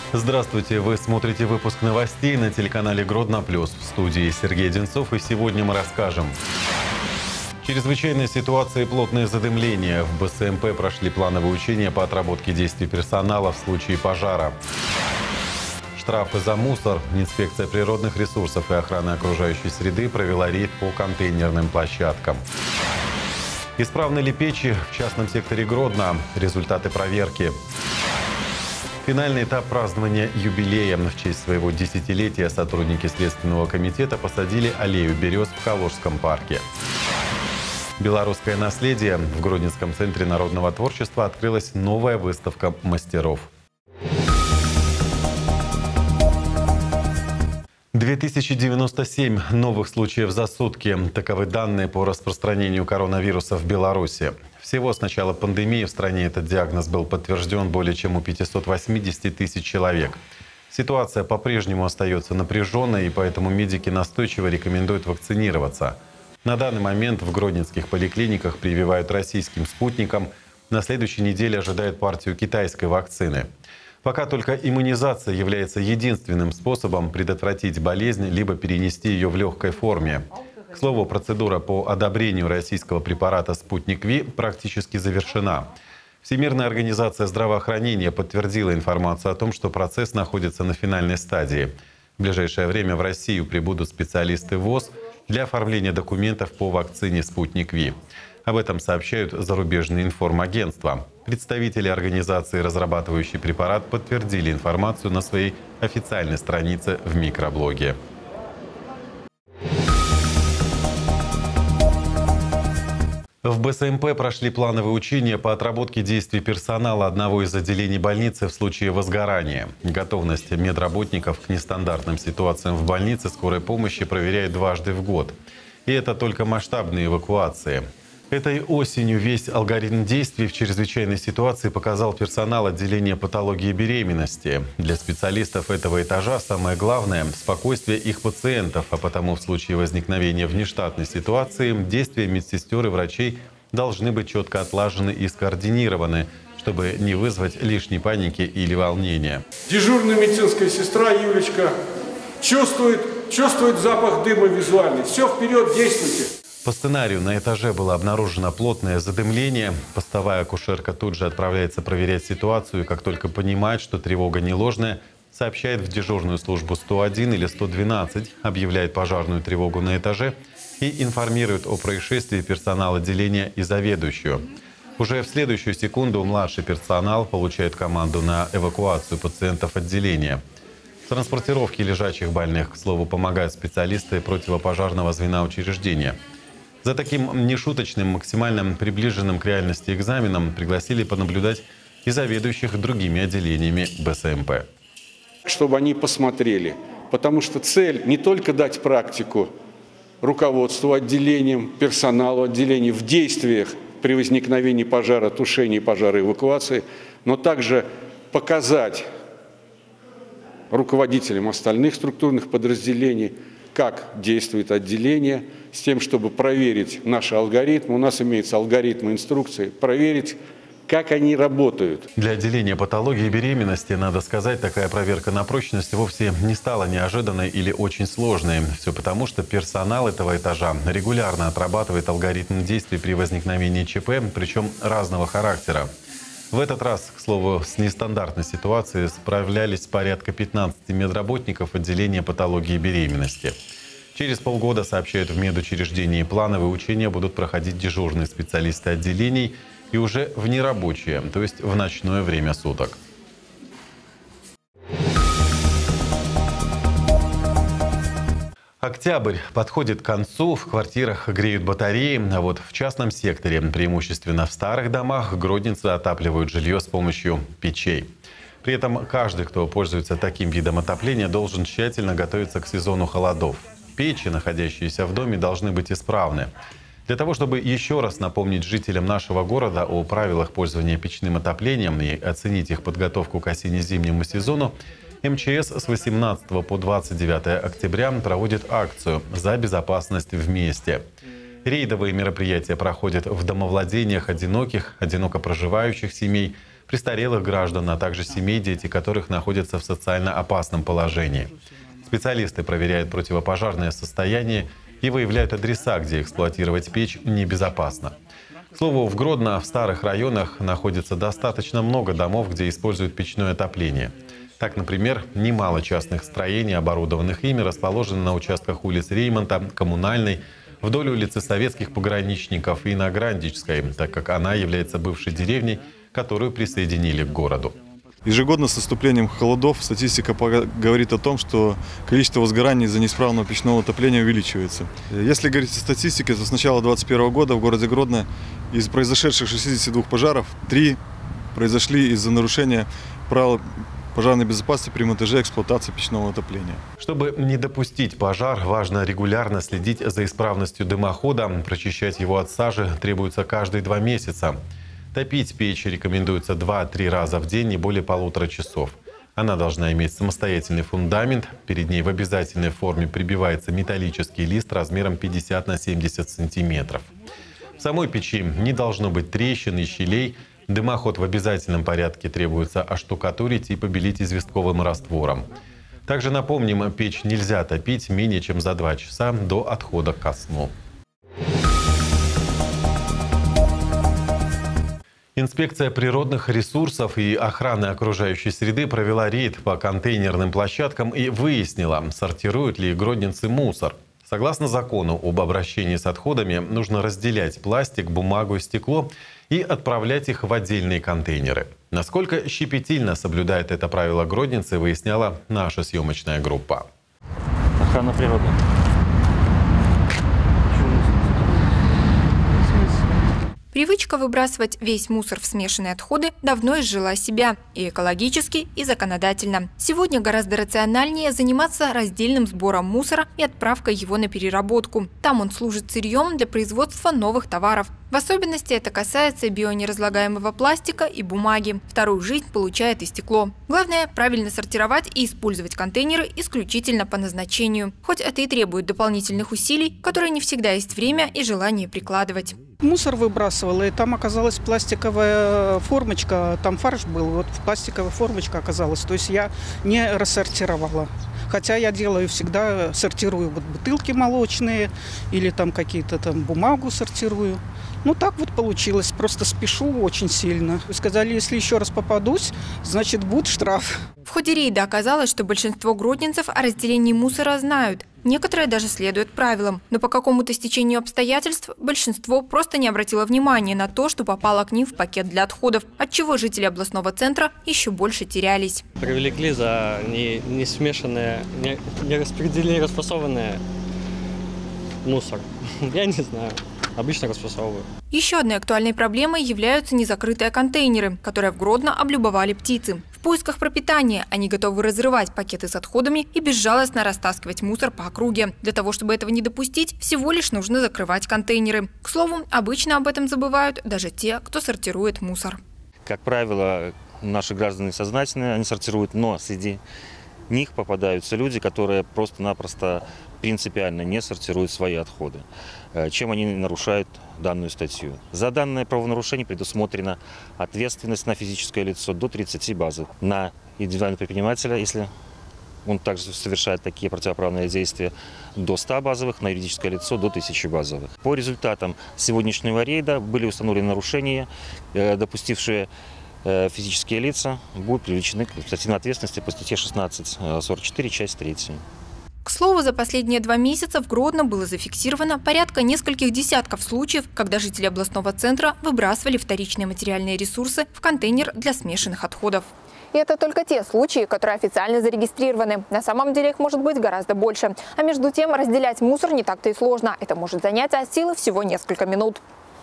Здравствуйте! Вы смотрите выпуск новостей на телеканале Гродно Плюс. В студии Сергей Одинцов, и сегодня мы расскажем. Чрезвычайная ситуация и плотное задымление. В БСМП прошли плановые учения по отработке действий персонала в случае пожара. Штрафы за мусор. Инспекция природных ресурсов и охраны окружающей среды провела рейд по контейнерным площадкам. Исправны ли печи в частном секторе Гродно? Результаты проверки. Финальный этап празднования юбилея. В честь своего десятилетия сотрудники Следственного комитета посадили аллею берез в Калужском парке. Белорусское наследие. В Гродненском центре народного творчества открылась новая выставка мастеров. 2097 новых случаев за сутки. Таковы данные по распространению коронавируса в Беларуси. Всего с начала пандемии в стране этот диагноз был подтвержден более чем у 580 тысяч человек. Ситуация по-прежнему остается напряженной, и поэтому медики настойчиво рекомендуют вакцинироваться. На данный момент в гродненских поликлиниках прививают российским спутником. На следующей неделе ожидают партию китайской вакцины. Пока только иммунизация является единственным способом предотвратить болезнь либо перенести ее в легкой форме. К слову, процедура по одобрению российского препарата «Спутник Ви» практически завершена. Всемирная организация здравоохранения подтвердила информацию о том, что процесс находится на финальной стадии. В ближайшее время в Россию прибудут специалисты ВОЗ для оформления документов по вакцине «Спутник Ви». Об этом сообщают зарубежные информагентства. Представители организации, разрабатывающей препарат, подтвердили информацию на своей официальной странице в микроблоге. В БСМП прошли плановые учения по отработке действий персонала одного из отделений больницы в случае возгорания. Готовность медработников к нестандартным ситуациям в больнице скорой помощи проверяют дважды в год. И это только масштабные эвакуации. Этой осенью весь алгоритм действий в чрезвычайной ситуации показал персонал отделения патологии беременности. Для специалистов этого этажа самое главное – спокойствие их пациентов, а потому в случае возникновения внештатной ситуации действия медсестер и врачей должны быть четко отлажены и скоординированы, чтобы не вызвать лишней паники или волнения. Дежурная медицинская сестра Юлечка чувствует запах дыма визуальный. Все, вперед, действуйте! По сценарию на этаже было обнаружено плотное задымление. Постовая акушерка тут же отправляется проверять ситуацию, и как только понимает, что тревога не ложная, сообщает в дежурную службу 101 или 112, объявляет пожарную тревогу на этаже и информирует о происшествии персонал отделения и заведующую. Уже в следующую секунду младший персонал получает команду на эвакуацию пациентов отделения. В транспортировке лежачих больных, к слову, помогают специалисты противопожарного звена учреждения. За таким нешуточным, максимально приближенным к реальности экзаменом пригласили понаблюдать и заведующих другими отделениями БСМП. Чтобы они посмотрели, потому что цель не только дать практику руководству отделением, персоналу отделений в действиях при возникновении пожара, тушении пожара, эвакуации, но также показать руководителям остальных структурных подразделений, как действует отделение, с тем, чтобы проверить наши алгоритмы. У нас имеются алгоритмы, инструкции, проверить, как они работают. Для отделения патологии и беременности, надо сказать, такая проверка на прочность вовсе не стала неожиданной или очень сложной. Все потому, что персонал этого этажа регулярно отрабатывает алгоритм действий при возникновении ЧП, причем разного характера. В этот раз, к слову, с нестандартной ситуацией справлялись порядка 15 медработников отделения патологии и беременности. Через полгода, сообщают в медучреждении, плановые учения будут проходить дежурные специалисты отделений и уже в нерабочее, то есть в ночное время суток. Октябрь подходит к концу, в квартирах греют батареи, а вот в частном секторе, преимущественно в старых домах, гродненцы отапливают жилье с помощью печей. При этом каждый, кто пользуется таким видом отопления, должен тщательно готовиться к сезону холодов. Печи, находящиеся в доме, должны быть исправны. Для того, чтобы еще раз напомнить жителям нашего города о правилах пользования печным отоплением и оценить их подготовку к осенне-зимнему сезону, МЧС с 18 по 29 октября проводит акцию «За безопасность вместе». Рейдовые мероприятия проходят в домовладениях одиноких, одиноко проживающих семей, престарелых граждан, а также семей, дети которых находятся в социально опасном положении. Специалисты проверяют противопожарное состояние и выявляют адреса, где эксплуатировать печь небезопасно. К слову, в Гродно в старых районах находится достаточно много домов, где используют печное отопление. Так, например, немало частных строений, оборудованных ими, расположены на участках улиц Реймонта, Коммунальной, вдоль улицы Советских пограничников и на Грандической, так как она является бывшей деревней, которую присоединили к городу. Ежегодно с наступлением холодов статистика говорит о том, что количество возгораний из-за неисправного печного отопления увеличивается. Если говорить о статистике, то с начала 2021 года в городе Гродно из произошедших 62 пожаров 3 произошли из-за нарушения правил пожарной безопасности при монтаже и эксплуатации печного отопления. Чтобы не допустить пожар, важно регулярно следить за исправностью дымохода. Прочищать его от сажи требуется каждые 2 месяца. Топить печь рекомендуется 2-3 раза в день, не более 1,5 часов. Она должна иметь самостоятельный фундамент. Перед ней в обязательной форме прибивается металлический лист размером 50 на 70 сантиметров. В самой печи не должно быть трещин и щелей. Дымоход в обязательном порядке требуется оштукатурить и побелить известковым раствором. Также напомним, печь нельзя топить менее чем за 2 часа до отхода ко сну. Инспекция природных ресурсов и охраны окружающей среды провела рейд по контейнерным площадкам и выяснила, сортируют ли гродненцы мусор. Согласно закону об обращении с отходами, нужно разделять пластик, бумагу и стекло и отправлять их в отдельные контейнеры. Насколько щепетильно соблюдает это правило гродненцы, выясняла наша съемочная группа. Охрана природы. Привычка выбрасывать весь мусор в смешанные отходы давно изжила себя и экологически, и законодательно. Сегодня гораздо рациональнее заниматься раздельным сбором мусора и отправкой его на переработку. Там он служит сырьем для производства новых товаров. В особенности это касается бионеразлагаемого пластика и бумаги. Вторую жизнь получает и стекло. Главное – правильно сортировать и использовать контейнеры исключительно по назначению. Хоть это и требует дополнительных усилий, которые не всегда есть время и желание прикладывать. Мусор выбрасывала, и там оказалась пластиковая формочка, там фарш был, вот пластиковая формочка оказалась. То есть я не рассортировала. Хотя я делаю всегда, сортирую вот бутылки молочные или там какие-то там бумагу сортирую. Ну так вот получилось, просто спешу очень сильно. Сказали, если еще раз попадусь, значит будет штраф. В ходе рейда оказалось, что большинство гродненцев о разделении мусора знают. Некоторые даже следуют правилам. Но по какому-то стечению обстоятельств большинство просто не обратило внимания на то, что попало к ним в пакет для отходов, отчего жители областного центра еще больше терялись. Привлекли за не смешанное, не распределенный, расфасованный мусор. Я не знаю. Обычно расфасовываю. Еще одной актуальной проблемой являются незакрытые контейнеры, которые в Гродно облюбовали птицы. В поисках пропитания они готовы разрывать пакеты с отходами и безжалостно растаскивать мусор по округе. Для того, чтобы этого не допустить, всего лишь нужно закрывать контейнеры. К слову, обычно об этом забывают даже те, кто сортирует мусор. Как правило, наши граждане сознательные, они сортируют, но среди них попадаются люди, которые просто-напросто принципиально не сортируют свои отходы, чем они нарушают данную статью. За данное правонарушение предусмотрена ответственность на физическое лицо до 30 базовых, на индивидуального предпринимателя, если он также совершает такие противоправные действия, до 100 базовых, на юридическое лицо до 1000 базовых. По результатам сегодняшнего рейда были установлены нарушения, допустившие физические лица будут привлечены к административной ответственности по статье 16.44, часть 3. К слову, за последние 2 месяца в Гродно было зафиксировано порядка нескольких десятков случаев, когда жители областного центра выбрасывали вторичные материальные ресурсы в контейнер для смешанных отходов. И это только те случаи, которые официально зарегистрированы. На самом деле их может быть гораздо больше. А между тем разделять мусор не так-то и сложно. Это может занять от силы всего несколько минут.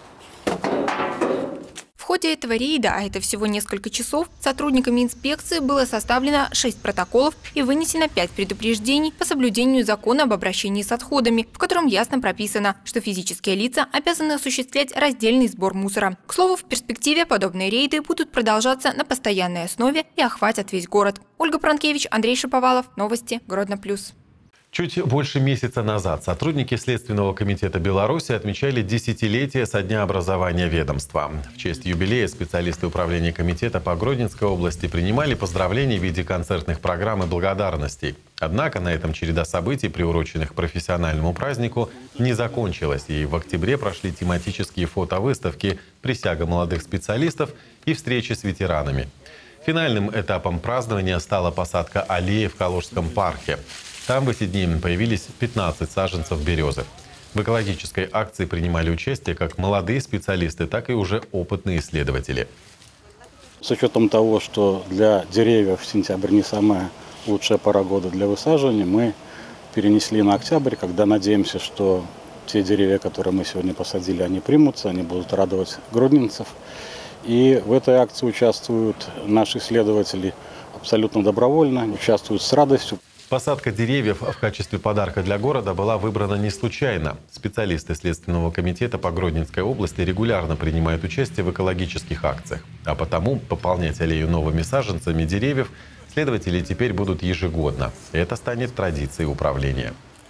В ходе этого рейда, а это всего несколько часов, сотрудниками инспекции было составлено 6 протоколов и вынесено 5 предупреждений по соблюдению закона об обращении с отходами, в котором ясно прописано, что физические лица обязаны осуществлять раздельный сбор мусора. К слову, в перспективе подобные рейды будут продолжаться на постоянной основе и охватят весь город. Ольга Пранкевич, Андрей Шаповалов. Новости. Гродно+. Чуть больше месяца назад сотрудники Следственного комитета Беларуси отмечали десятилетие со дня образования ведомства. В честь юбилея специалисты управления комитета по Гродненской области принимали поздравления в виде концертных программ и благодарностей. Однако на этом череда событий, приуроченных к профессиональному празднику, не закончилась. И в октябре прошли тематические фотовыставки, присяга молодых специалистов и встречи с ветеранами. Финальным этапом празднования стала посадка аллеи в Калужском парке. Там в эти дни появились 15 саженцев березы. В экологической акции принимали участие как молодые специалисты, так и уже опытные исследователи. С учетом того, что для деревьев сентябрь не самая лучшая пора года для высаживания, мы перенесли на октябрь, когда надеемся, что те деревья, которые мы сегодня посадили, они примутся, они будут радовать гродненцев. И в этой акции участвуют наши исследователи абсолютно добровольно, участвуют с радостью. Посадка деревьев в качестве подарка для города была выбрана не случайно. Специалисты Следственного комитета по Гродненской области регулярно принимают участие в экологических акциях. А потому пополнять аллею новыми саженцами деревьев следователи теперь будут ежегодно. Это станет традицией управления.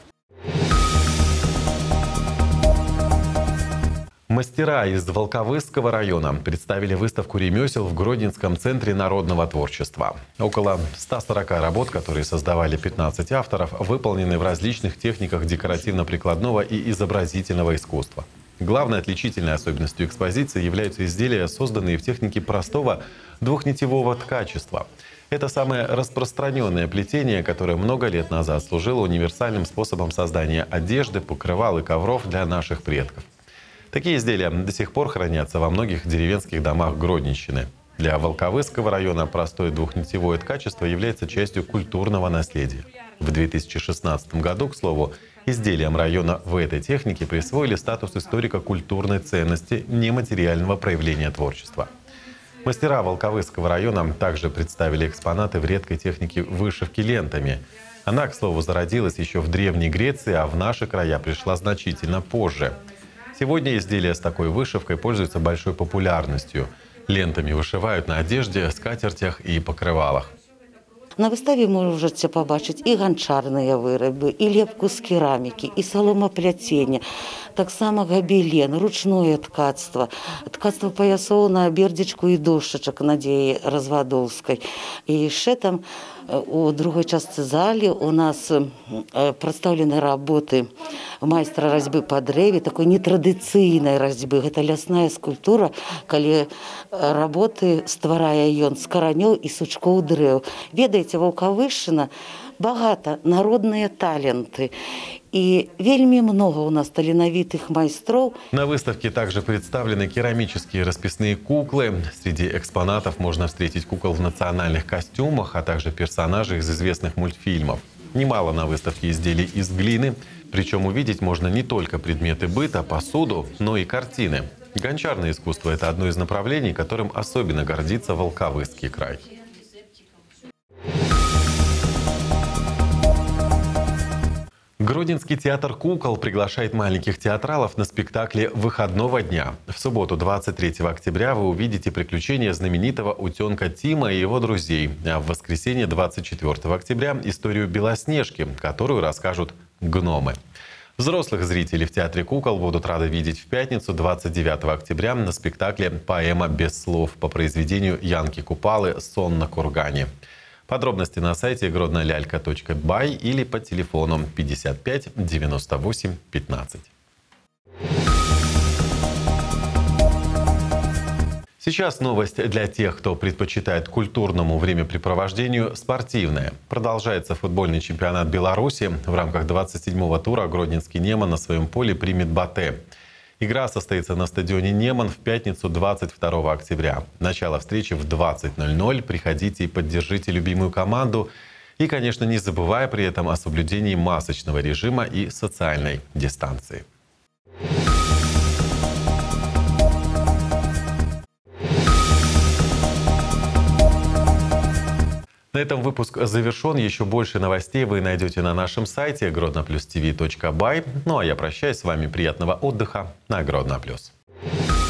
Мастера из Волковысского района представили выставку ремесел в Гродненском центре народного творчества. Около 140 работ, которые создавали 15 авторов, выполнены в различных техниках декоративно-прикладного и изобразительного искусства. Главной отличительной особенностью экспозиции являются изделия, созданные в технике простого двухнитевого ткачества. Это самое распространенное плетение, которое много лет назад служило универсальным способом создания одежды, покрывал и ковров для наших предков. Такие изделия до сих пор хранятся во многих деревенских домах Гродненщины. Для Волковысского района простое двухнитевое ткачество является частью культурного наследия. В 2016 году, к слову, изделиям района в этой технике присвоили статус историко-культурной ценности нематериального проявления творчества. Мастера Волковысского района также представили экспонаты в редкой технике вышивки лентами. Она, к слову, зародилась еще в Древней Греции, а в наши края пришла значительно позже. Сегодня изделия с такой вышивкой пользуются большой популярностью. Лентами вышивают на одежде, скатертях и покрывалах. На выставе можете побачить и ганчарные вироби, и лепку з кераміки, і соломопляцення, так само гобелен, ручное ткацтво, ткацтво поясов на бердичку и дошечек Надеи Развадовской. И еще там у другой части зали у нас представлены работы майстра разьбы по древе, такой нетрадиционной разьбы. Это лясная скульптура, коли работы стварае ён з каранёў и сучкоў дрэў. Ведаеце, Волковышина багата народные таленты. И вельми много у нас таленовитых майстров. На выставке также представлены керамические расписные куклы. Среди экспонатов можно встретить кукол в национальных костюмах, а также персонажей из известных мультфильмов. Немало на выставке изделий из глины. Причем увидеть можно не только предметы быта, посуду, но и картины. Гончарное искусство – это одно из направлений, которым особенно гордится Волковысский край. Гродненский театр кукол приглашает маленьких театралов на спектакли выходного дня. В субботу, 23 октября, вы увидите приключения знаменитого утенка Тима и его друзей. А в воскресенье, 24 октября, историю Белоснежки, которую расскажут гномы. Взрослых зрителей в театре кукол будут рады видеть в пятницу, 29 октября, на спектакле «Поэма без слов» по произведению Янки Купалы «Сон на кургане». Подробности на сайте grodnolялька.бай или по телефону 55 98 15. Сейчас новость для тех, кто предпочитает культурному времяпрепровождению спортивное. Продолжается футбольный чемпионат Беларуси. В рамках 27-го тура Гродненский Неман на своем поле примет Батэ. Игра состоится на стадионе Неман в пятницу, 22 октября. Начало встречи в 20:00. Приходите и поддержите любимую команду. И, конечно, не забывая при этом о соблюдении масочного режима и социальной дистанции. На этом выпуск завершен. Еще больше новостей вы найдете на нашем сайте grodnoplus.tv.by. Ну а я прощаюсь с вами. Приятного отдыха на Гродно+.